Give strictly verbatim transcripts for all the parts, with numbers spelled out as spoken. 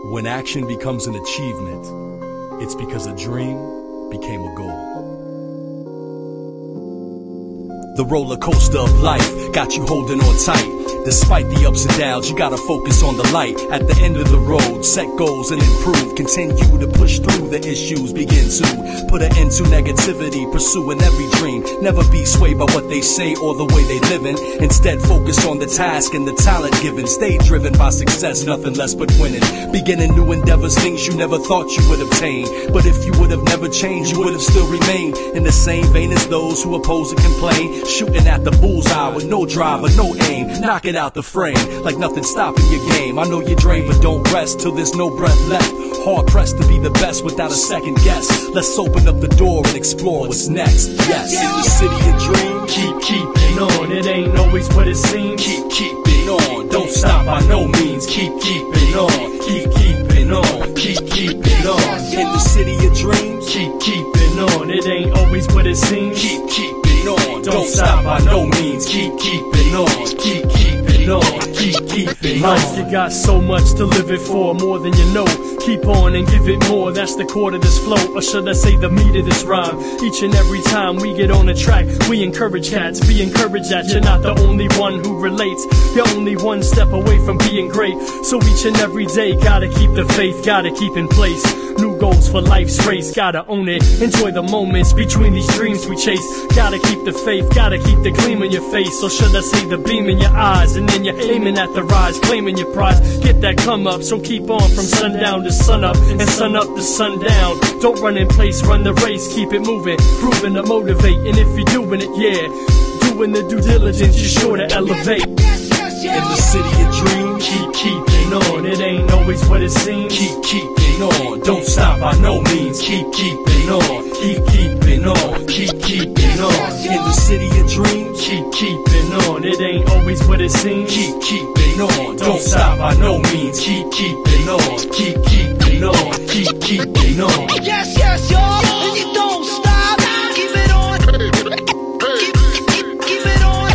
When action becomes an achievement, it's because a dream became a goal. The roller coaster of life got you holding on tight. Despite the ups and downs, you gotta focus on the light. At the end of the road, set goals and improve. Continue to push through the issues, begin to put an end to negativity, pursuing every dream. Never be swayed by what they say or the way they living. Instead, focus on the task and the talent given. Stay driven by success, nothing less but winning. Beginning new endeavors, things you never thought you would obtain. But if you would have never changed, you would have still remained in the same vein as those who oppose and complain. Shooting at the bullseye with no drive or no aim. Knock it out the frame like nothing stopping your game. I know you're drained, but don't rest till there's no breath left. Hard pressed to be the best without a second guess. Let's open up the door and explore what's next. Yes, in the city of dreams, keep keeping on. It ain't always what it seems. Keep keeping on. Don't stop by no means. Keep keeping on. Keep keeping on. Keep keeping on. In the city of dreams, keep keeping on. It ain't always what it seems. Keep keeping on. Don't stop by no means. Keep keeping on. Keep keeping on. Keep keeping on. Life, you got so much to live it for, more than you know. Keep on and give it more, that's the core of this flow, or should I say the meat of this rhyme. Each and every time we get on the track, we encourage cats, be encouraged that you're not the only one who relates. You're only one step away from being great. So each and every day, gotta keep the faith, gotta keep in place. New goals for life's race, gotta own it. Enjoy the moments between these dreams we chase. Gotta keep the faith, gotta keep the gleam in your face. Or should I say the beam in your eyes. And then you're aiming at the rise, claiming your prize. Get that come up, so keep on from sundown to sun up. And sun up to sundown. Don't run in place, run the race. Keep it moving, proving to motivate. And if you're doing it, yeah, doing the due diligence, you're sure to elevate. In the city of dreams, keep keeping on. It ain't always what it seems. Keep keeping on. Don't stop by no means. Keep keeping on. Keep keeping on. Keep keeping on. In the city of dreams, keep keeping on. It ain't always what it seems. Keep keeping on. Don't stop by no means. Keep keeping on. Keep keeping on. Keep keeping on. Yes, yes, y'all. And you don't stop. Keep it on. Keep, keep, keep it on.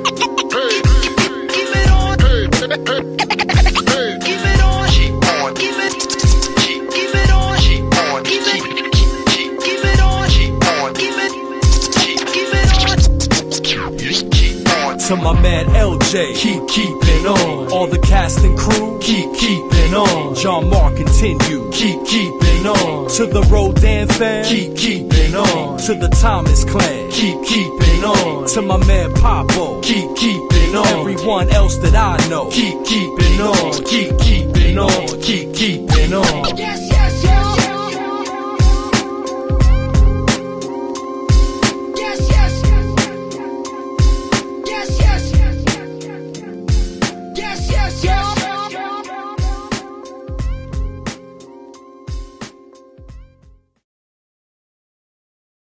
Keep it on. Keep it on. Keep on. Keep it. Keep it on. Keep on. Keep it. Keep it on. Keep on. Keep it. Keep it on. To my man L J, keep keeping on. All the cast and crew, keep keeping on. John Mark continue, keep keeping on. To the Rodan fam, keep keeping on. To the Thomas clan, keep keeping on. To my man Papo, keep keeping on. Everyone else that I know, keep keeping on. Keep keeping on. Keep keeping on.